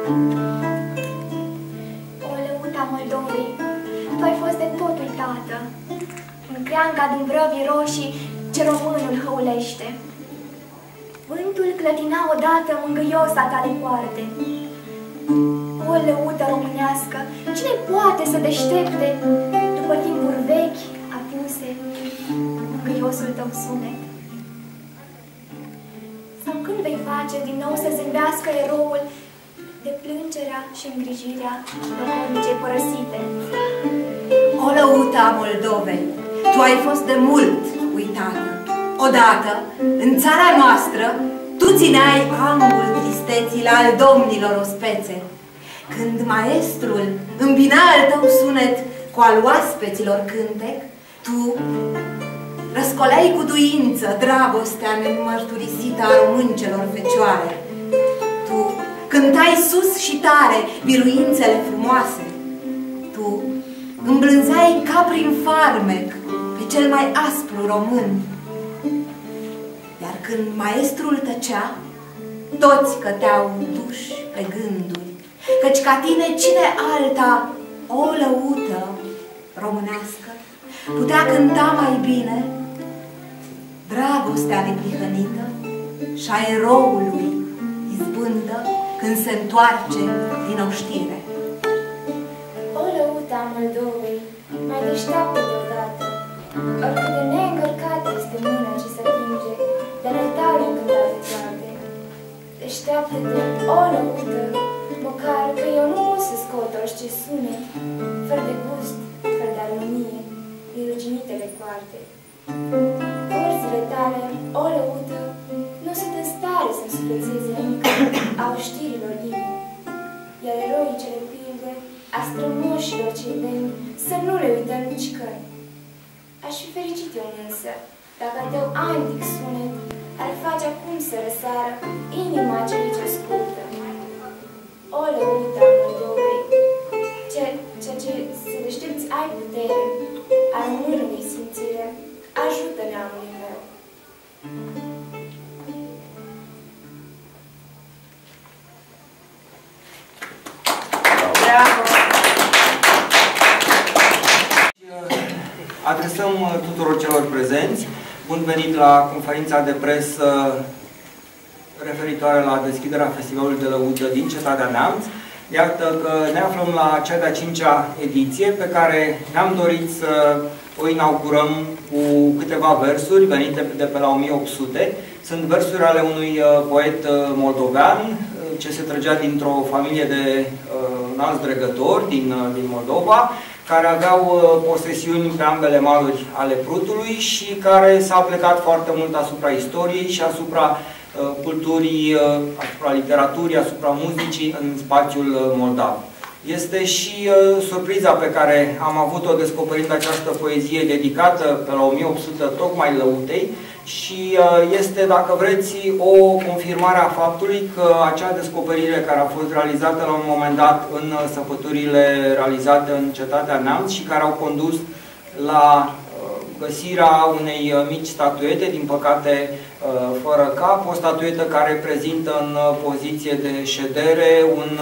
O lăuta Moldovei, tu ai fost de tot uitată, în creanga din vrăbii roșii ce românul hăulește. Vântul clătina odată mângâioasa tale poarte. O lăută românească, cine poate să deștepte după timpuri vechi apuse mângâiosul tău sunet? Sau când vei face din nou să zâmbească eroul de plângerea și îngrijirea locunicei părăsite? O lăută a Moldovei, tu ai fost de mult uitată. Odată, în țara noastră, tu țineai angul tristeții la al domnilor ospețe. Când maestrul îmbina al tău sunet cu al oaspeților cântec, tu răscoleai cu duință dragostea nemărturisită a româncelor fecioare. Tu cântai sus și tare biruințele frumoase. Tu îmblânzeai ca prin farmec pe cel mai aspru român. Iar când maestrul tăcea, toți căteau duși pe gânduri, căci ca tine cine alta o lăută românească putea cânta mai bine dragostea neprihănită și a eroului izbândă când se întoarce din oștire. O lăută a Moldovei, mai deșteaptă deodată, oricât de neîncărcată este mâna ce se atinge de-ale tale încântate toate. Deșteaptă-te, o lăută, măcar că eu nu o să scot orice sunet, fără de gust, fără de armonie, din ruginitele coarte. Corzile tale, o lăută, nu sunt în stare să însuflețeze încă a oștirilor limbi, iar eroicele pilde a strămoșilor cei demni să nu le uităm nicicăi. Aș fi fericit eu însă, dacă a tău antic sunet ar face acum să răsară inima celui ce ascultă. O lăută a Moldovei, ceea ce să deștepți ai putere, a românului simțire, ajută neamului meu. Adresăm tuturor celor prezenți bun venit la conferința de presă referitoare la deschiderea Festivalului de Lăută din Cetatea Neamț. Iată că ne aflăm la cea de-a 5-a ediție pe care ne-am dorit să o inaugurăm cu câteva versuri venite de pe la 1800. Sunt versuri ale unui poet moldovean ce se trăgea dintr-o familie de înalți dregători din Moldova, care aveau posesiuni pe ambele maluri ale Prutului și care s-a plecat foarte mult asupra istoriei și asupra culturii, asupra literaturii, asupra muzicii în spațiul moldav. Este și surpriza pe care am avut-o descoperind această poezie dedicată pe la 1800 tocmai lăutei și este, dacă vreți, o confirmare a faptului că acea descoperire care a fost realizată la un moment dat în săpăturile realizate în Cetatea Neamț și care au condus la găsirea unei mici statuete, din păcate fără cap, o statuetă care prezintă în poziție de ședere un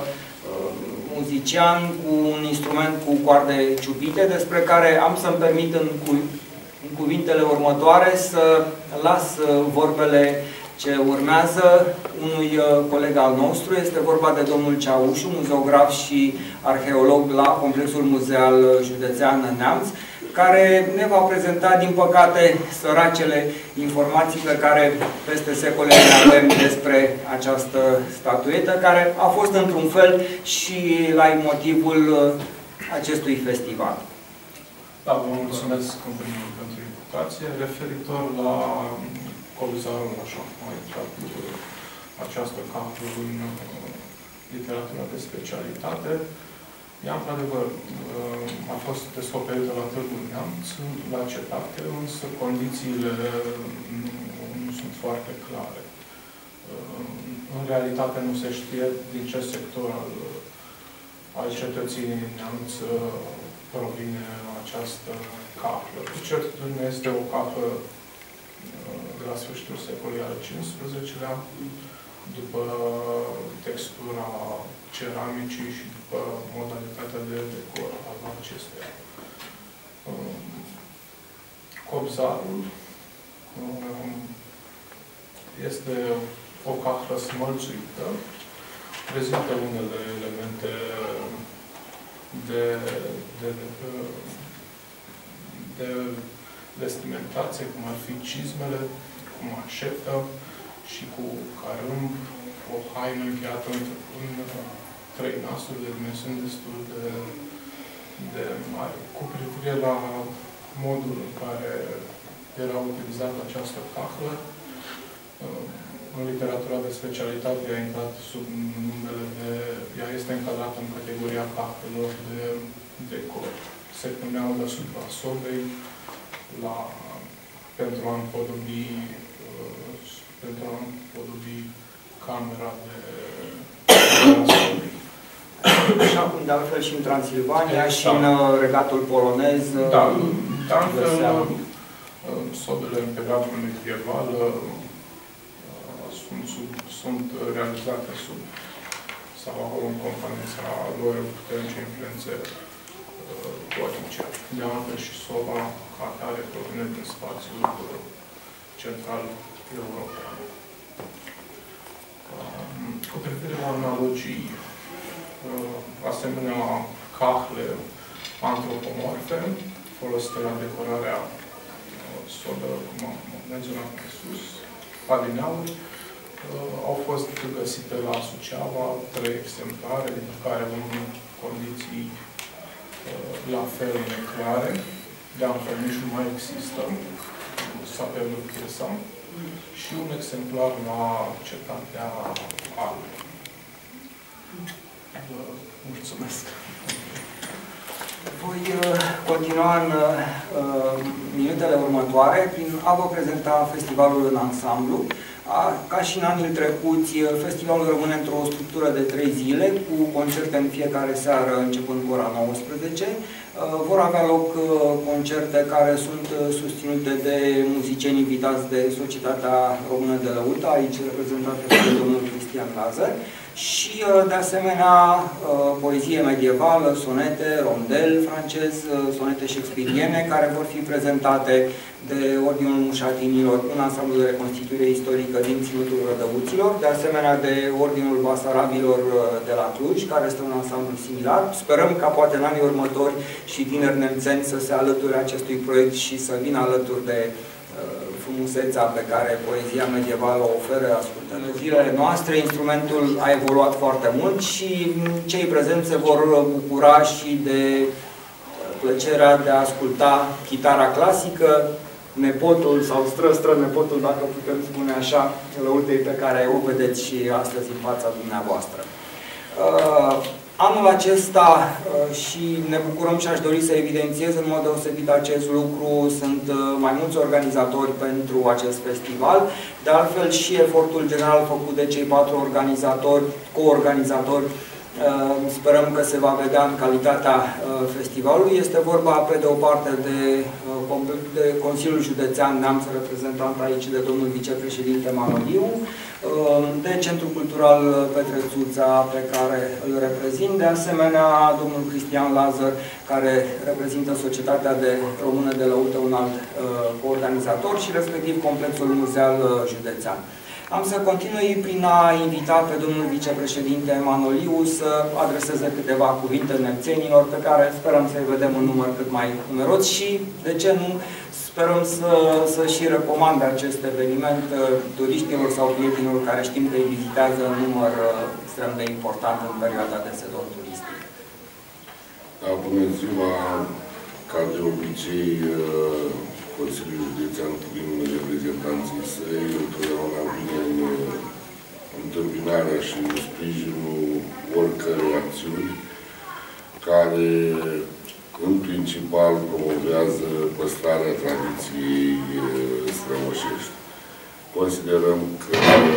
muzician cu un instrument cu coarde ciupite, despre care am să-mi permit în cuvintele următoare să las vorbele ce urmează unui coleg al nostru. Este vorba de domnul Ceaușu, muzeograf și arheolog la Complexul Muzeal Județean Neamț, care ne va prezenta, din păcate, săracele informații pe care peste secole le avem despre această statuetă, care a fost într-un fel și la motivul acestui festival. Da, vă mulțumesc în primul rând pentru invitație. Referitor la Coluzarul, așa cum a intrat această carte în literatura de specialitate, ea, într-adevăr, a fost descoperită la Târgu Neamț, la cetate, însă condițiile nu sunt foarte clare. În realitate nu se știe din ce sector al cetății Neamț provine această caplă. Cu certitudine este o caplă de la sfârșitul secolului al XV-lea, după textura ceramicii și după modalitatea de decor al acesteia. Cobzarul este o cahlă smălțuită, prezintă unele elemente de vestimentație, cum ar fi cizmele, cu mașetă și cu carâmb, o haină încheiată în 3 nasuri de dimensiuni destul de mari. Cu privire la modul în care era utilizată această cahlă, în literatura de specialitate a intrat sub numele de... Ea este încadrată în categoria cahlelor de decor. Se puneau deasupra sobei pentru a împodobi camera de sobei. Așa cum de altfel și în Transilvania și în regatul polonez. Da, de altfel, sobele în perioada medievală sunt realizate sau au în componența lor puternice influențe gotice. De altfel și soba ca atare provine din spațiul central european. Cu privire la analogii, asemenea cahle antropomorfe folosite la decorarea sobelor, cum am menționat mai sus, adineauri, au fost găsite la Suceava 3 exemplare, dintre care unul în condiții la fel neclare, de altfel nici nu mai există, s-a pierdut piesa, și un exemplar la Cetatea Albe. Mulțumesc! Voi continua în minutele următoare prin a vă prezenta festivalul în ansamblu. Ca și în anii trecuți, festivalul rămâne într-o structură de 3 zile, cu concerte în fiecare seară, începând cu ora 19. Vor avea loc concerte care sunt susținute de muzicieni invitați de Societatea Română de Lăută, aici reprezentată de domnul Cristian Lazar, și, de asemenea, poezie medievală, sonete, rondel francez, sonete shakespeariene, care vor fi prezentate de Ordinul Mușatinilor, un ansamblu de reconstituire istorică din Ținutul Rădăuților, de asemenea de Ordinul Basarabilor de la Cluj, care este un ansamblu similar. Sperăm ca poate în anii următori și tineri nemțeni să se alăture acestui proiect și să vină alături de frumusețea pe care poezia medievală o oferă ascultând. În zilele noastre, instrumentul a evoluat foarte mult și cei prezenți se vor bucura și de plăcerea de a asculta chitara clasică, nepotul sau stră-nepotul, dacă putem spune așa, Lăutei pe care o vedeți și astăzi în fața dumneavoastră. Anul acesta, și ne bucurăm și aș dori să evidențiez în mod deosebit acest lucru, sunt mai mulți organizatori pentru acest festival. De altfel și efortul general făcut de cei 4 organizatori, coorganizatori, sperăm că se va vedea în calitatea festivalului. Este vorba, pe de o parte, de Consiliul Județean Neamț, reprezentant aici de domnul vicepreședinte Manoliu, de Centrul Cultural Petre Țuța, pe care îl reprezint, de asemenea domnul Cristian Lazar, care reprezintă Societatea Română de Lăută, un alt coorganizator, și respectiv Complexul Muzeal Județean. Am să continui prin a invita pe domnul vicepreședinte Manoliu să adreseze câteva cuvinte nemțenilor, pe care sperăm să-i vedem în număr cât mai numeros și, de ce nu, sperăm să și recomande acest eveniment turiștilor sau prietenilor care știm că îi vizitează în număr extrem de important în perioada de sezon turistic. Da, bună ziua! Ca de obicei, Consiliul Județean prin reprezentanții săi întotdeauna vine în întâmpinarea și în sprijinul oricărei acțiuni care în principal promovează păstrarea tradiției strămoșești. Considerăm că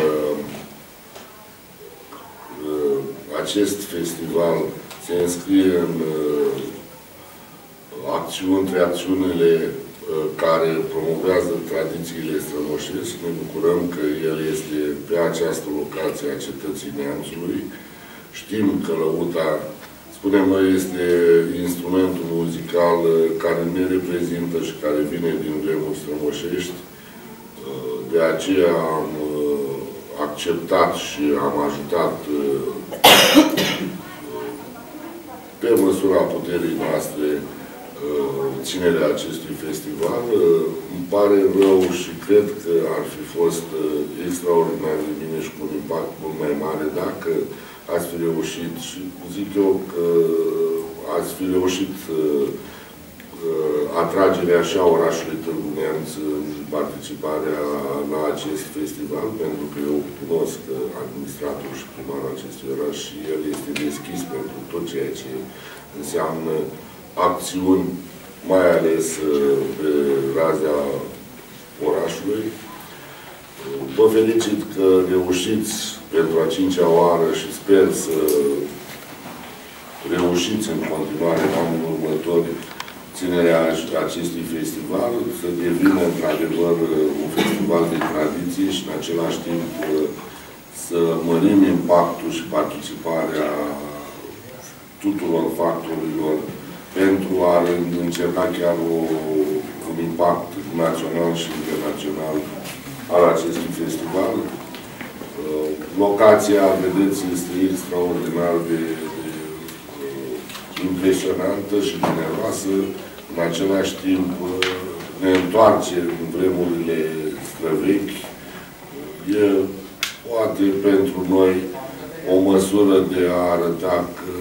acest festival se înscrie în între acțiunile care promovează tradițiile strămoșești. Ne bucurăm că el este pe această locație a cetății Neamțului. Știm că lăuta, spunem noi, este instrumentul muzical care ne reprezintă și care vine din vremuri strămoșești. De aceea am acceptat și am ajutat pe măsura puterii noastre ținerea acestui festival. Îmi pare rău și cred că ar fi fost extraordinar de bine și cu un impact mult mai mare dacă ați fi reușit, și zic eu că ați fi reușit atragerea și a orașului Târgu Neamț în participarea la acest festival, pentru că eu cunosc administratorul și primarul acestui oraș și el este deschis pentru tot ceea ce înseamnă acțiuni, mai ales pe razia orașului. Vă felicit că reușiți pentru a 5-a oară și sper să reușiți în continuare în anul următor ținerea acestui festival, să devină într-adevăr un festival de tradiție și în același timp să mărim impactul și participarea tuturor factorilor pentru a încerca chiar un impact național și internațional al acestui festival. Locația, vedeți, este extraordinar de impresionantă și generoasă. În același timp ne întoarce în vremurile străvechi. E poate pentru noi o măsură de a arăta că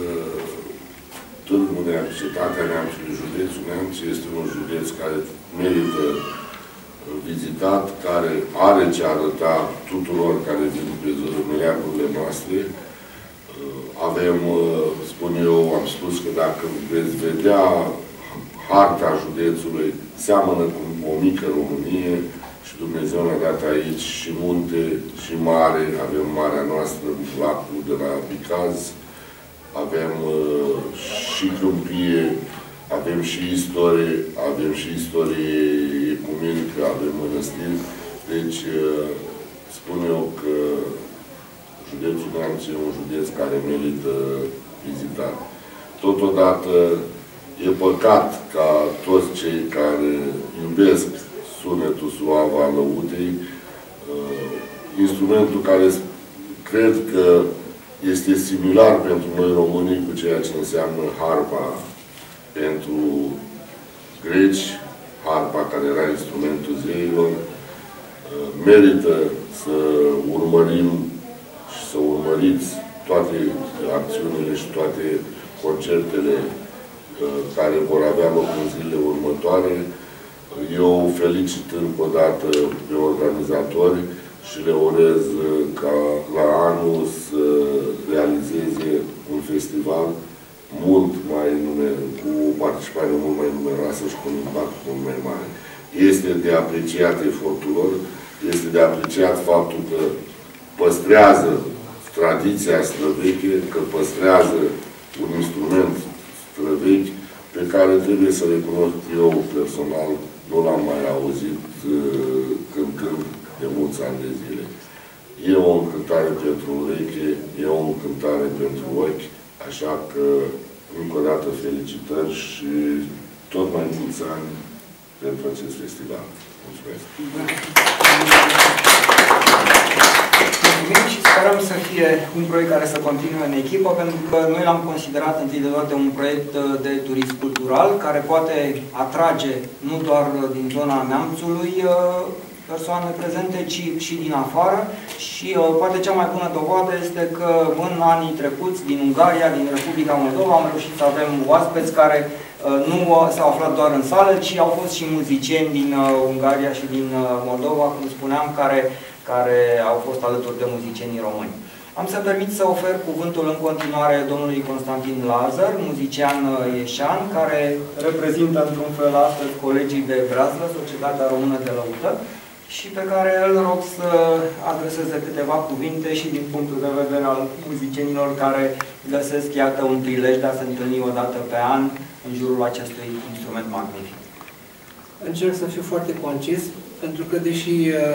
Târgu Neamț, cetatea Neamțului, județul Neamț, este un județ care merită vizitat, care are ce arăta tuturor care vin pe meleagurile noastre. Avem, spun eu, am spus că dacă veți vedea harta județului, seamănă cu o mică Românie și Dumnezeu ne-a dat aici și munte și mare. Avem marea noastră, lacul de la Bicaz, avem și câmpie, avem și istorie ecumenică, avem mănăstiri. Deci, spun eu că județul Neamț e un județ care merită vizitat. Totodată, e păcat ca toți cei care iubesc sunetul suav al lăutei, instrumentul care cred că este similar pentru noi românii cu ceea ce înseamnă harpa pentru greci, harpa care era instrumentul zeilor, merită să urmărim și să urmăriți toate acțiunile și toate concertele care vor avea loc în zilele următoare. Eu felicit încă o dată pe organizatori și le urez ca la anul să realizeze un festival mult mai cu o participare mult mai numeroasă și cu un impact mult mai mare. Este de apreciat efortul lor, este de apreciat faptul că păstrează tradiția străveche, că păstrează un instrument străvechi pe care trebuie să recunosc eu personal, nu l-am mai auzit cântând de mulți ani de zile. E o încântare pentru ureche, e o încântare pentru ochi, așa că, încă o dată, felicitări și tot mai mulți ani pentru acest festival. Mulțumesc! Mulțumim și sperăm să fie un proiect care să continue în echipă, pentru că noi l-am considerat întâi de toate un proiect de turism cultural, care poate atrage nu doar din zona Neamțului persoane prezente, ci și din afară. Și poate cea mai bună dovadă este că în anii trecuți, din Ungaria, din Republica Moldova, am reușit să avem oaspeți care nu s-au aflat doar în sală, ci au fost și muzicieni din Ungaria și din Moldova, cum spuneam, care au fost alături de muzicienii români. Am să permit să ofer cuvântul în continuare domnului Constantin Lazar, muzician ieșan, care reprezintă într-un fel astăzi colegii de Brazdă, Societatea Română de Lăută, și pe care îl rog să adreseze câteva cuvinte și din punctul de vedere al muzicienilor care găsesc, iată, un prilej de a se întâlni o dată pe an în jurul acestui instrument magnific. Încerc să fiu foarte concis, pentru că deși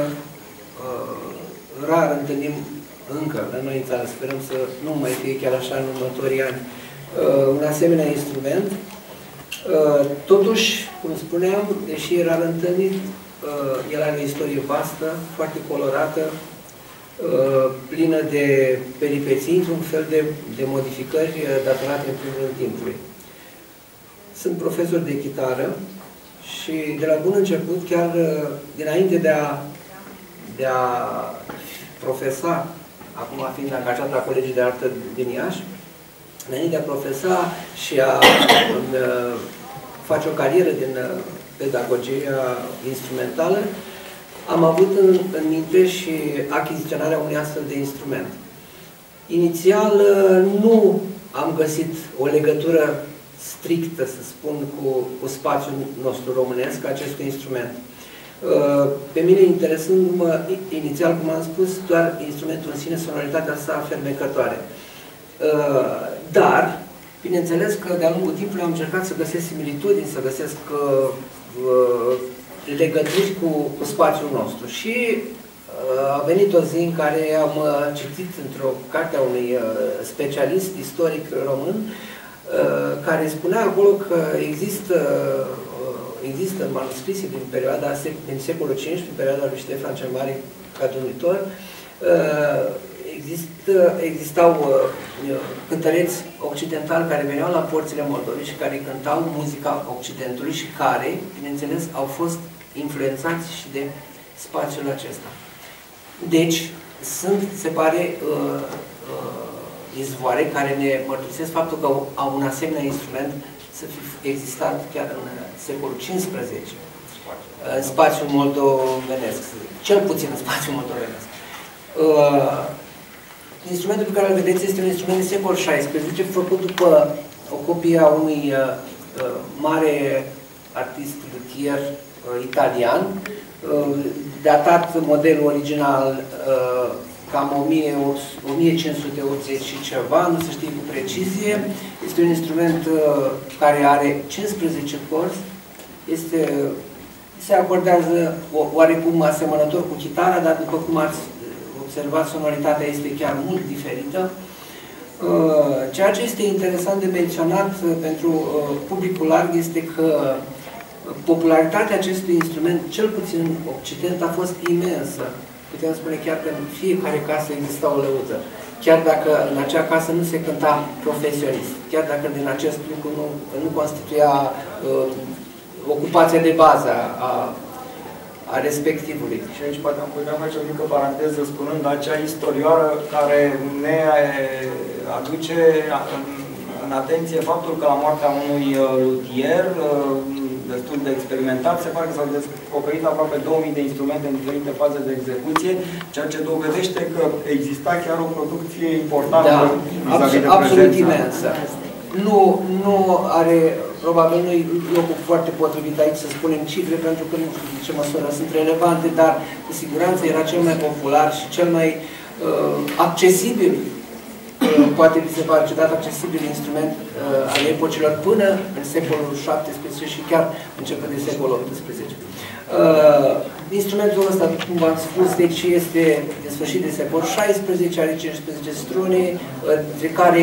rar întâlnim încă la noi în țară, sperăm să nu mai fie chiar așa în următorii ani, un asemenea instrument, totuși, cum spuneam, deși e rar întâlnit, el are o istorie vastă, foarte colorată, plină de peripeții, într-un fel de modificări datorate în primul rând timpului. Sunt profesor de chitară și de la bun început, chiar dinainte de a profesa, acum fiind angajat la Colegiul de Artă din Iași, înainte de a profesa și a face o carieră din pedagogia instrumentală, am avut în minte și achiziționarea unui astfel de instrument. Inițial nu am găsit o legătură strictă, să spun, cu spațiul nostru românesc, acestui instrument. Pe mine, interesându-mă inițial, cum am spus, doar instrumentul în sine, sonoritatea sa fermecătoare. Dar, bineînțeles că de-a lungul timpului am încercat să găsesc similitudini, să găsesc legături cu spațiul nostru. Și a venit o zi în care am citit într-o carte a unui specialist istoric român, care spunea acolo că există manuscrise din secolul V, din perioada lui Ștefan cel Mare ca domnitor, existau cântăreți occidentali care veneau la porțile Moldovei și care cântau muzica Occidentului și care, bineînțeles, au fost influențați și de spațiul acesta. Deci, sunt, se pare, izvoare care ne mărturisesc faptul că au un asemenea instrument să fi existat chiar în secolul XV, în spațiul moldovenesc, cel puțin în spațiul moldovenesc. Instrumentul pe care îl vedeți este un instrument de secol XVI, făcut după o copie a unui mare artist luthier italian, datat modelul original cam 1580 și ceva, nu se știe cu precizie. Este un instrument care are 15 corzi, se acordează oarecum asemănător cu chitara, dar după cum ați observat, sonoritatea este chiar mult diferită. Ceea ce este interesant de menționat pentru publicul larg este că popularitatea acestui instrument, cel puțin în Occident, a fost imensă. Putem spune chiar că în fiecare casă exista o lăuță. Chiar dacă în acea casă nu se cânta profesionist. Chiar dacă din acest lucru nu constituia ocupația de bază a respectivului. Și aici poate am putea face o mică paranteză spunând acea istorioară care ne aduce în atenție faptul că la moartea unui luthier destul de experimentat, se pare că s-au descoperit aproape 2000 de instrumente în diferite faze de execuție, ceea ce dovedește că exista chiar o producție importantă. Da, absolut imensă. Nu are, probabil nu e locul foarte potrivit aici să spunem cifre, pentru că nu știu de ce măsură sunt relevante, dar cu siguranță era cel mai popular și cel mai accesibil, poate vi se pare ciudat, accesibil instrument al epocilor până în secolul XVII și chiar începând de secolul XVIII. Instrumentul ăsta, cum v-am spus, deci este de sfârșit de secolul XVI, are 15 strune, dintre care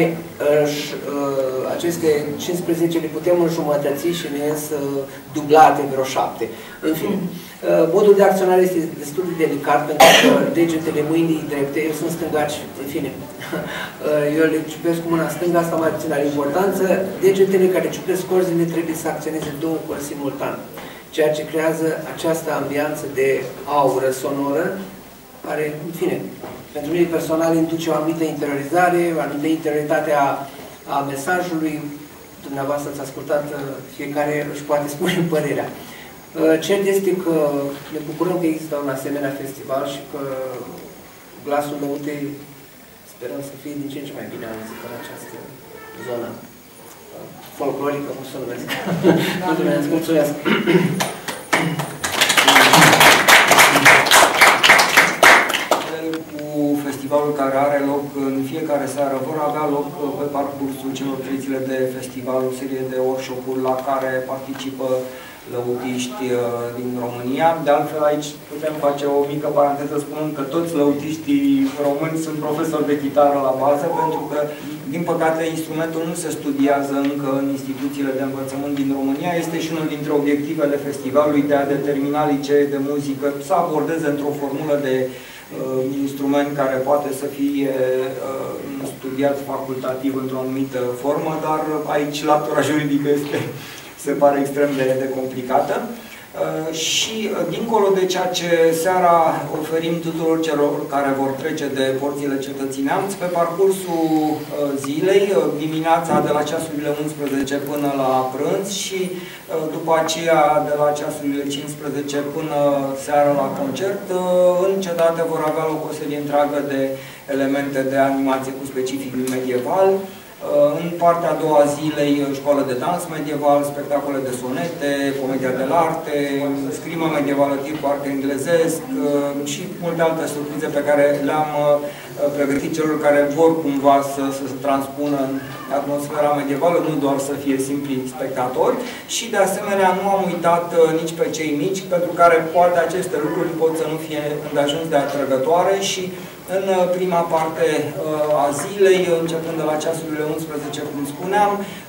aceste 15 le putem înjumătăți și ne ies dublate vreo 7. În fine, modul de acționare este destul de delicat, pentru că degetele mâinii drepte, eu sunt stângaci, în fine, eu le ciupesc cu mâna stângă, asta mai puțin are importanță, degetele care ciupesc corzile trebuie să acționeze două corzi simultan, ceea ce creează această ambianță de aură sonoră, care, în fine, pentru mine personal induce o anumită interiorizare, o anumită interioritate a mesajului. Dumneavoastră ați ascultat, fiecare își poate spune părerea. Cert este că ne bucurăm că există un asemenea festival și că glasul Lăutei sperăm să fie din ce în ce mai bine auzit în această zonă folclorică, cum să numesc. Mulțumesc, mulțumesc! Cu festivalul care are loc în fiecare seară, vor avea loc pe parcursul celor 3 zile de festival o serie de workshop-uri la care participă lăutiști din România. De altfel, aici putem face o mică paranteză spunând că toți lăutiștii români sunt profesori de chitară la bază, pentru că, din păcate, instrumentul nu se studiază încă în instituțiile de învățământ din România. Este și unul dintre obiectivele festivalului de a determina licee de muzică să abordeze într-o formulă de instrument care poate să fie studiat facultativ într-o anumită formă, dar aici latura juridică se pare extrem de complicată. Și dincolo de ceea ce seara oferim tuturor celor care vor trece de porțile Cetății Neamț, pe parcursul zilei, dimineața de la ceasurile 11 până la prânz și după aceea de la ceasurile 15 până seara la concert, în cetate vor avea loc o serie întreagă de elemente de animație cu specific medieval. În partea a doua zilei, școală de dans medieval, spectacole de sonete, comedia de arte, scrimă medievală tip arte englezesc și multe alte surprize pe care le-am pregătit celor care vor cumva să se transpună în atmosfera medievală, nu doar să fie simpli spectatori. Și de asemenea nu am uitat nici pe cei mici, pentru care poate aceste lucruri pot să nu fie îndeajuns de atrăgătoare și în prima parte a zilei, începând de la ceasurile 11, cum spuneam,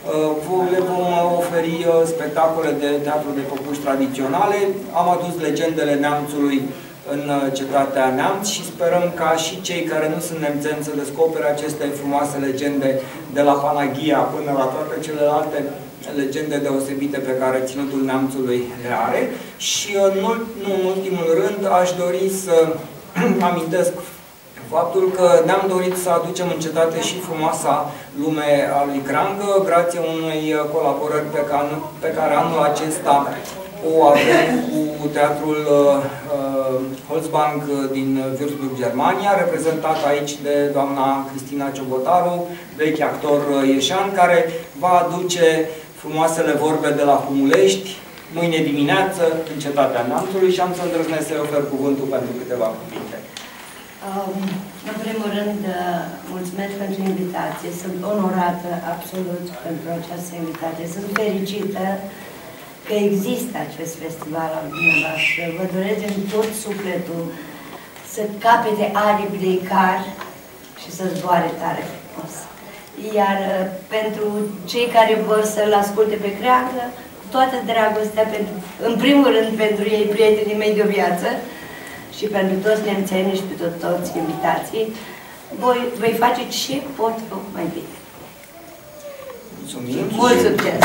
le vom oferi spectacole de teatru de păpuși tradiționale. Am adus legendele neamțului în cetatea Neamț și sperăm ca și cei care nu sunt nemțeni să descopere aceste frumoase legende de la Panaghia până la toate celelalte legende deosebite pe care Ținutul Neamțului le are. Și nu în ultimul rând aș dori să amintesc faptul că ne-am dorit să aducem în cetate și frumoasa lume a lui Crangă, grație unei colaborări pe care anul acesta o avem cu teatrul Holzbank din Würzburg, Germania, reprezentat aici de doamna Cristina Ciobotaru, vechi actor ieșan, care va aduce frumoasele vorbe de la Humulești mâine dimineață în cetatea Neamțului și am să îndrăznesc să-i ofer cuvântul pentru câteva cuvinte. În primul rând, mulțumesc pentru invitație. Sunt onorată absolut pentru această invitație. Sunt fericită că există acest festival al dumneavoastră. Vă doresc din tot sufletul să capete aripi de Icar și să zboare tare frumos. Iar pentru cei care vor să-l asculte pe Creangă, cu toată dragostea, în primul rând pentru ei, prietenii mei de o viață, și pentru toți nemțenii și pentru toți invitații, voi face ce pot mai bine. Mulțumim! Mult succes!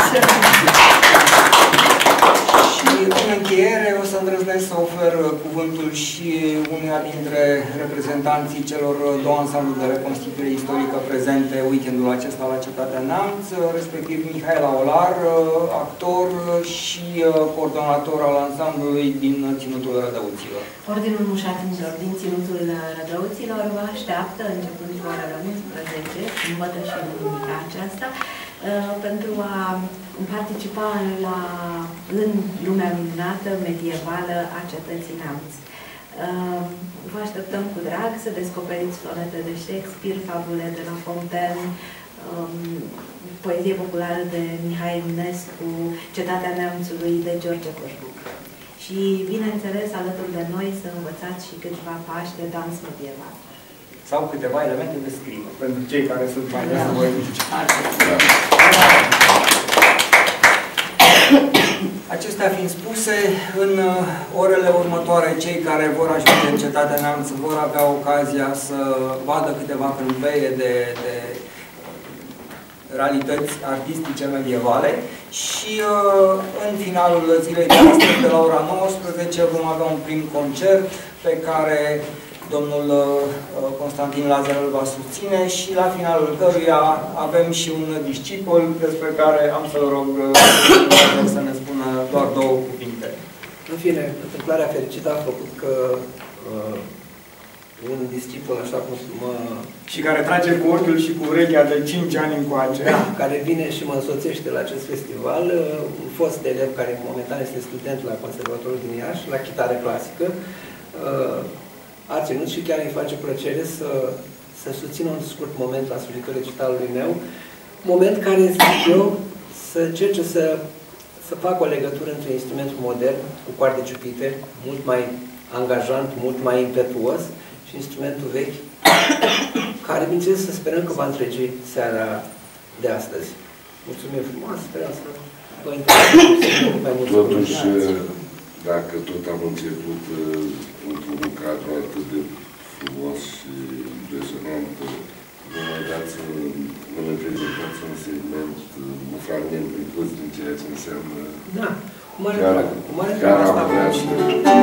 Și în încheiere o să îndrăznesc să ofer cuvântul și unuia dintre reprezentanții celor două ansambluri de reconstituire istorică prezente weekendul acesta la Cetatea Neamț, respectiv Mihaela Olar, actor și coordonator al ansamblului din Ținutul Rădăuților. Ordinul Mușatinilor din Ținutul Rădăuților vă așteaptă, începând cu ora 11, sâmbătă și duminica aceasta, pentru a participa în lumea minunată medievală a Cetății Neamț. Vă așteptăm cu drag să descoperiți sonete de Shakespeare, fabule de la Fontaine, poezie populară de Mihai Eminescu, Cetatea Neamțului de George Coșbuc. Și, bineînțeles, alături de noi să învățați și câțiva pași de dans medieval. Sau câteva elemente de scrimă, pentru cei care sunt mai desăvăriți. Acestea fiind spuse, în orele următoare, cei care vor ajunge în Cetatea Neamț vor avea ocazia să vadă câteva câmpeie de realități artistice medievale și în finalul zilei de astăzi, de la ora 19, vom avea un prim concert pe care domnul Constantin Lazar îl va susține și la finalul căruia avem și un discipol despre care am să-l rog să ne spună doar două cuvinte. În fine, întâmplarea fericită a făcut că un discipol, așa cum mă... Și care trage cu ochiul și cu urechea de 5 ani încoace. Da, care vine și mă însoțește la acest festival, un fost elev care momentan este student la Conservatorul din Iași, la chitară clasică, a ținut și chiar îi face plăcere să susțină un scurt moment la sfârșitul recitalului meu, moment care, zic eu, să încerce să să facă o legătură între instrumentul modern, cu coarde ciupite, mult mai angajant, mult mai impetuos, și instrumentul vechi, care, bineînțeles, să sperăm că va întregi seara de astăzi. Mulțumim frumos, sperăm să vă intereseze mai mult. Totuși, dacă tot am început într-un cadru atât de frumos și impresionant, vă mai dați, vă mai prezentați un segment, un fragment picos din ceea ce înseamnă... Da, cu mare drag. Cu mare drag asta vreau și...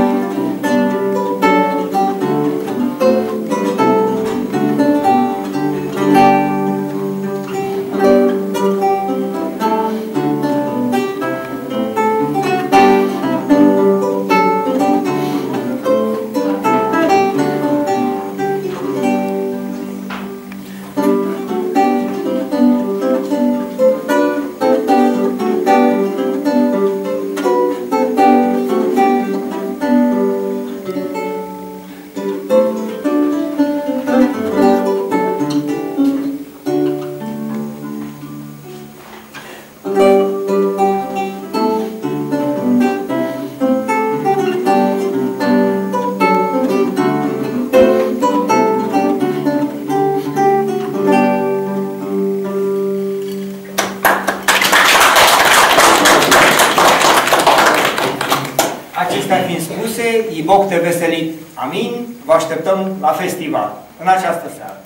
Acestea fiind spuse, Iboc te veselit, amin, vă așteptăm la festival în această seară.